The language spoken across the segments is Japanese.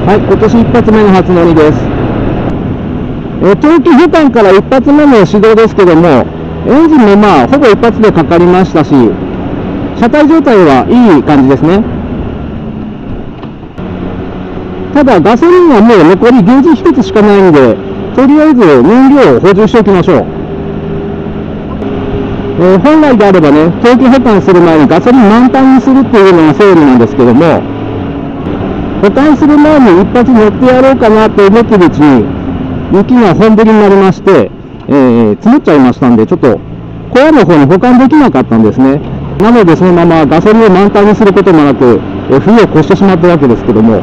はい、今年一発目の初乗りです。長期保管から一発目の始動ですけども、エンジンもほぼ一発でかかりましたし、車体状態はいい感じですね。ただガソリンはもう残りゲージ1つしかないんで、とりあえず燃料を補充しておきましょう。本来であればね、長期保管する前にガソリン満タンにするっていうのがセオリーなんですけども、保管する前に一発乗ってやろうかなと思ってるうちに、雪が本降りになりまして、積もっちゃいましたんで、ちょっと小屋の方に保管できなかったんですね。なのでそのままガソリンを満タンにすることもなく、冬を越してしまったわけですけども、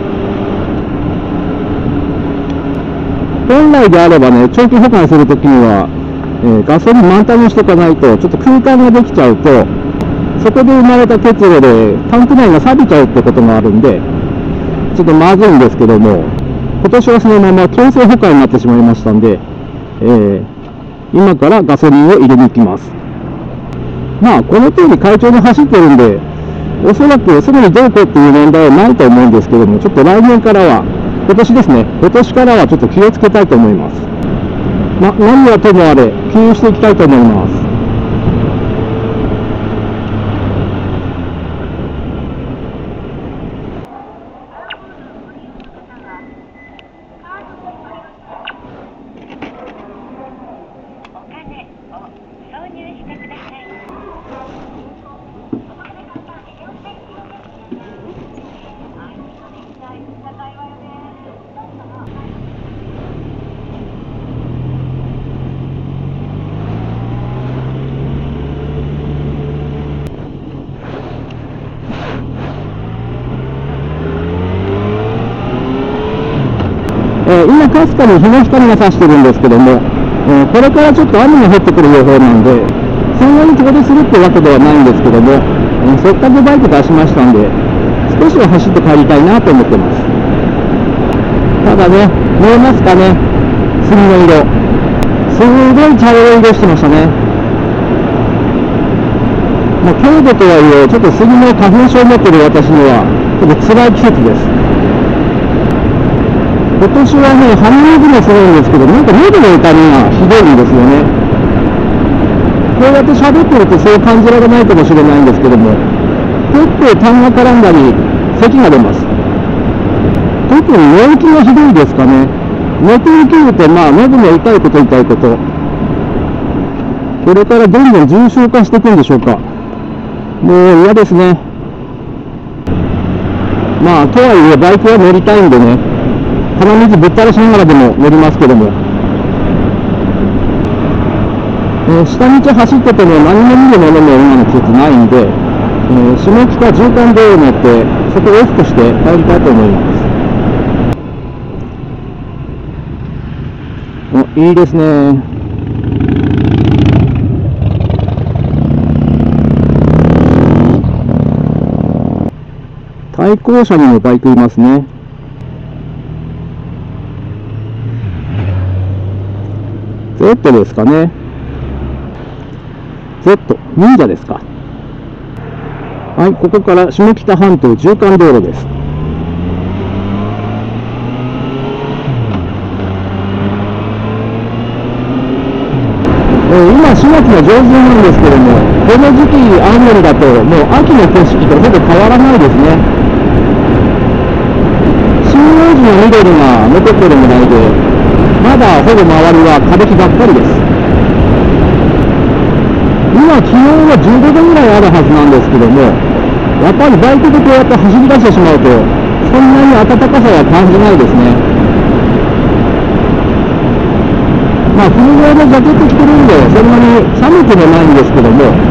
本来であればね、長期保管するときには、ガソリン満タンにしておかないと、ちょっと空間ができちゃうと、そこで生まれた結露でタンク内が錆びちゃうってことがあるんで、ちょっとまずいんですけども、今年はそのまま強制保管になってしまいましたんで、今からガソリンを入れに行きます。この通り快調に走ってるんで、おそらくすぐにどうこうっていう問題はないと思うんですけども、ちょっと来年からは、今年ですね、今年からはちょっと気をつけたいと思います。何はともあれ、給油していきたいと思います。今かすかに日の光が差してるんですけども、これからちょっと雨が降ってくる予報なんで、そんなに遠出するってわけではないんですけども、せっかくバイク出しましたんで、少しは走って帰りたいなと思ってます。ただね、見えますかね、杉の色。すごい茶色い色してましたね。強度とはいえ、ちょっと杉の花粉症を持ってる私には、ちょっと辛い季節です。今年はね、鼻水もするんですけど、なんか喉の痛みがひどいんですよね。こうやって喋ってるとそう感じられないかもしれないんですけども、結構痰が絡んだり、咳が出ます。特に寝起きがひどいですかね。寝て起きると、喉の痛いこと。これからどんどん重症化していくんでしょうか。もう嫌ですね。とはいえ、バイクは乗りたいんでね、鼻水ぶったらしながらでも乗りますけども、下道走ってても何も見るものも今の季節ないんで、下北縦貫道を乗ってそこをオフとして帰りたいと思います。いいですね。対向車にもバイクいますね。Z ですかね。Z、忍者ですか。はい、ここから下北半島縦貫道路です。今4月の上旬なんですけども、この時期青森だともう秋の景色とほぼ変わらないですね。針葉樹の緑が残ってるぐらいで、まだほぼ周りは枯れ木ばっかりです。今気温は15度ぐらいあるはずなんですけども、やっぱりバイクでこうやって走り出してしまうと、そんなに暖かさは感じないですね。冬用のジャケット着てるんで、そんなに寒くもないんですけども、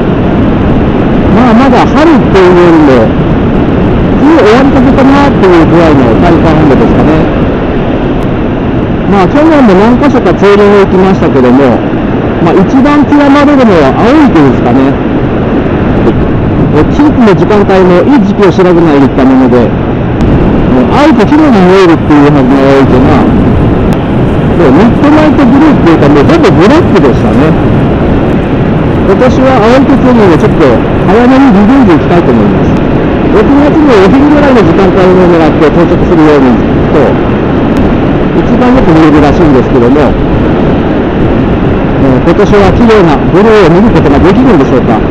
まだ春っていうよりも、冬終わりかけかなっていうぐらいの体感温度ですかね。去年も何か所かツーリング行きましたけども、一番極まれるのは青い木ですかね。キープの時間帯もいい時期を調べないで行ったもので、青く綺麗に見えるっていうはずの青い木が、ミッドナイトブルーっていうか、もうほぼブラックでしたね。今年は青い木ツーリングをちょっと早めにリベンジ行きたいと思います。 6月のお昼ぐらいの時間帯を狙って到着するようにと、一番よく見えるらしいんですけども、今年は綺麗なブルーを見ることができるんでしょうか。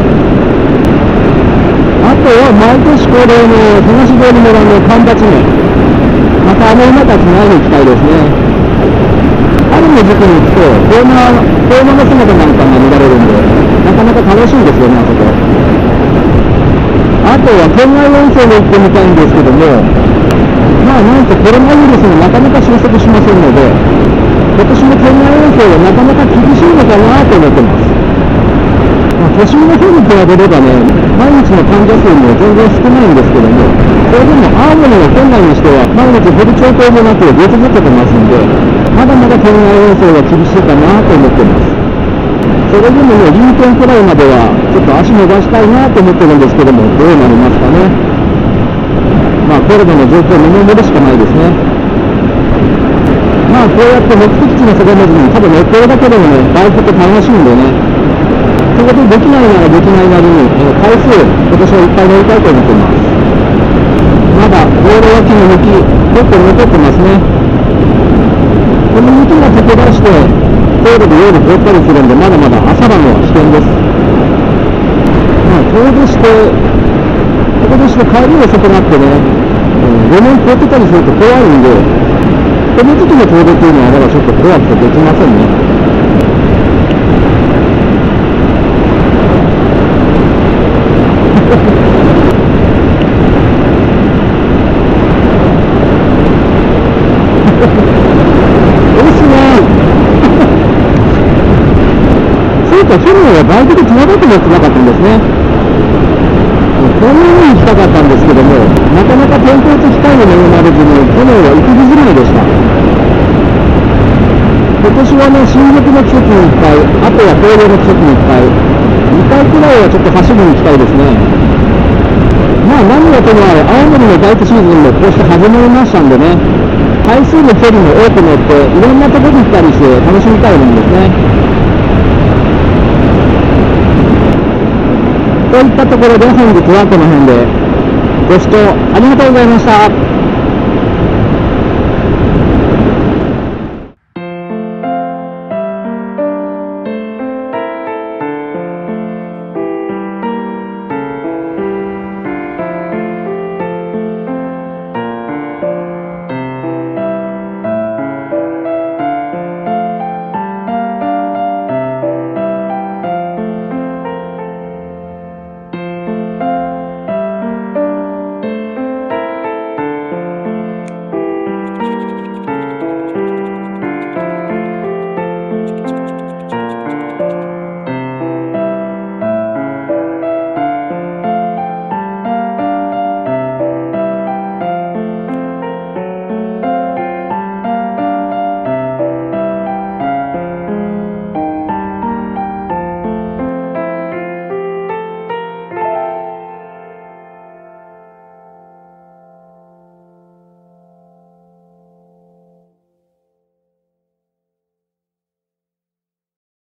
あとは毎年恒例の東通村の干ばつね、また馬たちに会いに行きたいですね。春の時期に行くと子馬の姿なんかが見られるんで、なかなか楽しいんですよね、あそこ。あとは県外温泉に行ってみたいんですけども、なんとコロナウイルスもなかなか収束しませんので、今年の県外温泉はなかなか厳しいのかなと思ってます。都心の方に比べればね、毎日の患者数も全然少ないんですけども、それでも青森の県内にしては毎日減る兆候もなく出続けてますんで、まだまだ県外温泉は厳しいかなと思ってます。それでもね、臨県くらいまではちょっと足伸ばしたいなと思ってるんですけども、どうなりますかね。コロナの状況を見守るしかないですね。こうやって目的地の定めずに、ただ寝てるだけでもね、バイクって楽しいんでね、そこでできないならできないなりに、回数、今年はいっぱい乗りたいと思っています。まだ道路脇の雪、結構残ってますね。この雪が溶け出して、道路で夜凍ったりするんで、まだまだ朝晩は危険です。ここでして帰り遅くなってね、路面凍ってたりすると怖いんで、この時期の遠出っていうのはまだちょっと怖くてできませんね。去年はバイクで繋がってもやってなかったんですね。このように行きたかったんですけども、なかなか天候と機会に恵まれずに、去年は行きづらいでした。今年はね、新緑の季節に1回、あとは紅葉の季節に1回、2回くらいはちょっと走りに行きたいですね。何はともあれ、青森のバイクシーズンもこうして始まりましたんでね、回数の距離も多く乗って、いろんなところに行ったりして楽しみたいもんですね。といったところで本日はこの辺でご視聴ありがとうございました。